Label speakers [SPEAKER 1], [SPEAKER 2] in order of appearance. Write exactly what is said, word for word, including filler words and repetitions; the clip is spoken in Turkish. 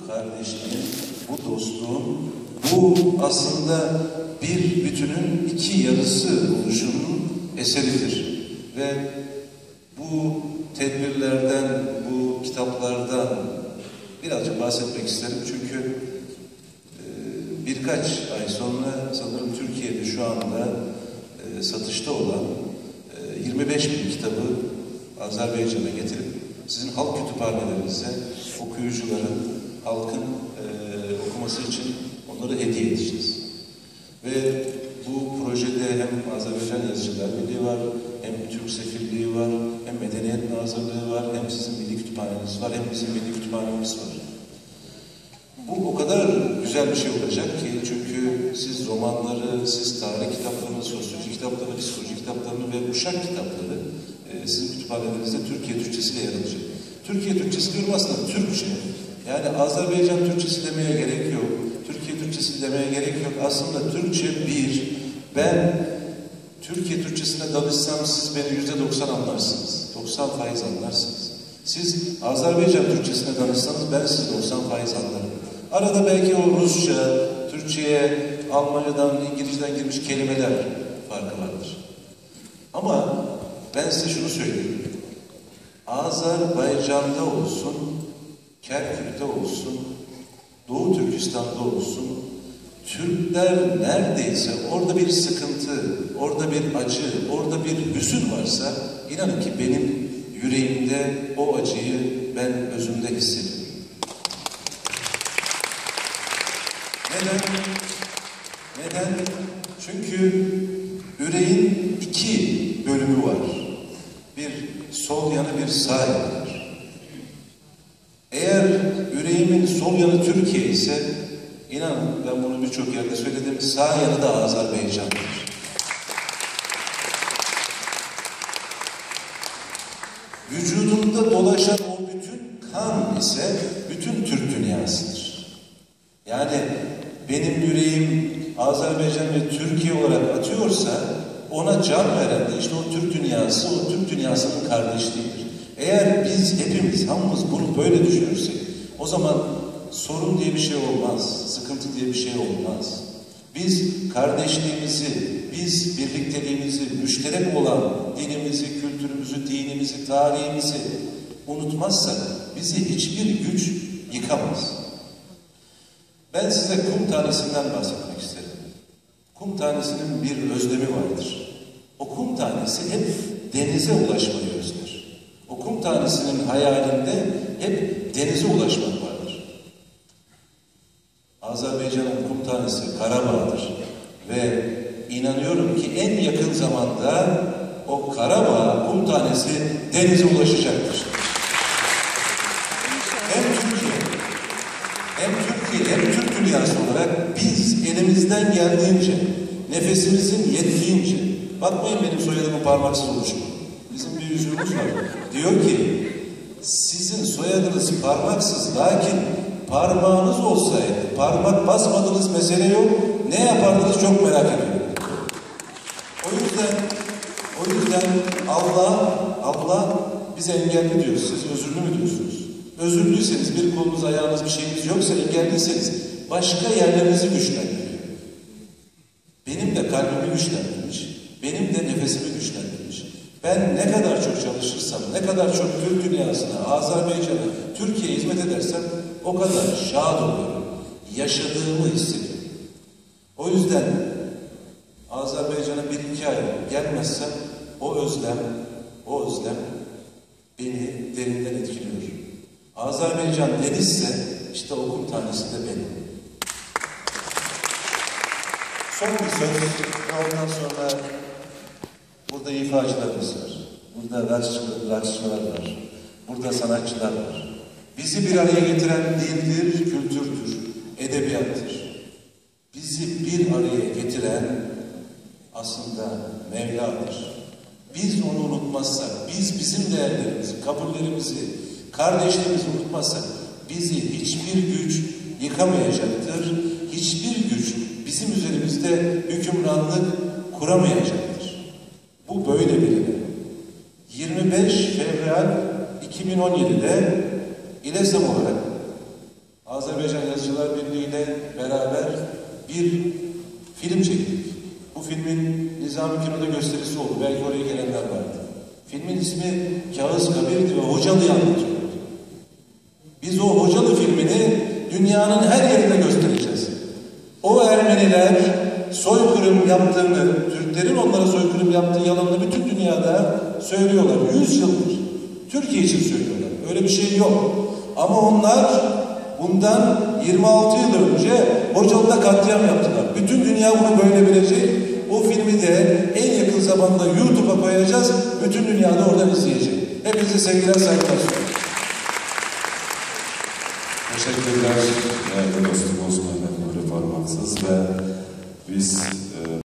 [SPEAKER 1] kardeşliğin, bu dostluğun, bu aslında bir bütünün iki yarısı oluşunun eseridir. Ve bu tedbirlerden, bu kitaplardan birazcık bahsetmek isterim. Çünkü e, birkaç ay sonra sanırım Türkiye'de şu anda e, satışta olan e, yirmi beş bin kitabı Azerbaycan'a getirip sizin halk kütüphanelerinize okuyucuların, halkın e, okuması için onları hediye edeceğiz. Ve bu projede hem Azerbaycan Yazıcılar Birliği var, hem Türk Sefirliği var, hem Medeniyet Nazırlığı var, hem sizin milli kütüphaneniz var, hem bizim milli kütüphanemiz var. Bu o kadar güzel bir şey olacak ki, çünkü siz romanları, siz tarih kitaplarını, sosyoloji kitaplarını, psikoloji kitaplarını ve uşak kitapları e, sizin kütüphanelerinizde Türkiye Türkçesiyle yer alacak. Türkiye Türkçesi diyorum aslında Türkçe. Yani Azerbaycan Türkçesi demeye gerek yok. Türkiye Türkçesi demeye gerek yok. Aslında Türkçe bir. Ben Türkiye Türkçesine danışsam siz beni yüzde doksan anlarsınız. doksan faiz anlarsınız. Siz Azerbaycan Türkçesine danışsanız ben sizi doksan faiz anlarım. Arada belki o Rusça, Türkçe'ye Almanya'dan, İngilizce'den girmiş kelimeler farkı vardır. Ama ben size şunu söyleyeyim. Azerbaycan'da olsun, Kerkük'te olsun, Doğu Türkistan'da olsun, Türkler neredeyse orada bir sıkıntı, orada bir acı, orada bir hüzün varsa, inanın ki benim yüreğimde o acıyı ben özümde hissediyorum. Neden? Neden? Çünkü yüreğin iki bölümü var. Bir sol yanı, bir sağ yanı var. Eğer yüreğimin sol yanı Türkiye ise, İnanın ben bunu birçok yerde söyledim, sağ yanı da Azerbaycan'dır. Vücudumda dolaşan o bütün kan ise bütün Türk dünyasıdır. Yani benim yüreğim Azerbaycan ve Türkiye olarak atıyorsa ona can veren de işte o Türk dünyası, o Türk dünyasının kardeşliğidir. Eğer biz hepimiz, hamımız bunu böyle düşünürsek o zaman sorun diye bir şey olmaz, sıkıntı diye bir şey olmaz. Biz kardeşliğimizi, biz birlikteliğimizi, müşterek olan dilimizi, kültürümüzü, dinimizi, tarihimizi unutmazsak bizi hiçbir güç yıkamaz. Ben size kum tanesinden bahsetmek isterim. Kum tanesinin bir özlemi vardır. O kum tanesi hep denize ulaşmayı özler. O kum tanesinin hayalinde hep denize ulaşmak vardır. Azerbaycan'ın kum tanesi Karabağ'dır. Ve inanıyorum ki en yakın zamanda o Karabağ kum tanesi denize ulaşacaktır. Hem Türkiye, hem Türkiye, hem Türk dünyası olarak biz elimizden geldiğince, nefesimizin yettiğince, bakmayın benim soyadımın parmaksız oluşu. Bizim bir yüzüğümüz var. Diyor ki, sizin soyadınız parmaksız, lakin parmağınız olsaydı, parmak basmadığınız mesele yok, ne yapardınız çok merak ediyorum. O yüzden, o yüzden Allah, Allah bize engelli diyor. Siz özürlü mü diyorsunuz? Özürlüyseniz, bir kolunuz, ayağınız, bir şeyiniz yoksa, engelliyseniz başka yerlerinizi güçlendiriyor. Benim de kalbimi güçlendirmiş, benim de nefesimi güçlendirmiş. Ben ne kadar çok çalışırsam, ne kadar çok Türk dünyasına, Azerbaycan'a, Türkiye'ye hizmet edersem o kadar şad oluyorum. Yaşadığımı hissediyorum. O yüzden Azerbaycan'a bir iki ay gelmezsem o özlem, o özlem beni derinden etkiliyor. Azerbaycan denizse işte o kum tanesi de benim. Son bir söz ve ondan sonra burada ifacılarımız var. Burada raççılar var. Burada sanatçılar var. Bizi bir araya getiren dildir, kültürdür, edebiyattır. Bizi bir araya getiren aslında Mevla'dır. Biz onu unutmazsak, biz bizim değerlerimizi, kabullerimizi, kardeşliğimizi unutmazsak bizi hiçbir güç yıkamayacaktır. Hiçbir güç bizim üzerimizde hükümranlık kuramayacaktır. Bu böyle bilinir. yirmi beş Fevral iki bin on yedi'de İLESAM olarak Azerbaycan Yazıcılar Birliği ile beraber bir film çektik. Bu filmin Nizami Kino'da gösterisi oldu. Belki oraya gelenler vardı. Filmin ismi Kağız Kabir'di ve Hocalı'yı anlatıyor. Biz o Hocalı filmini dünyanın her yerinde göstereceğiz. O Ermeniler soykırım yaptığını, Türklerin onlara soykırım yaptığı yalanını bütün dünyada söylüyorlar. Yüz yıldır. Türkiye için söylüyorlar. Öyle bir şey yok. Ama onlar bundan yirmi altı yıl önce Hocalı'da katliam yaptılar. Bütün dünya bunu böyle bilecek. O filmi de en yakın zamanda YouTube'a koyacağız. Bütün dünyada oradan izleyecek. Hepinize sevgiler, saygılar sunuyorum.
[SPEAKER 2] Teşekkürler değerli dostum Osman Reformaksız ve biz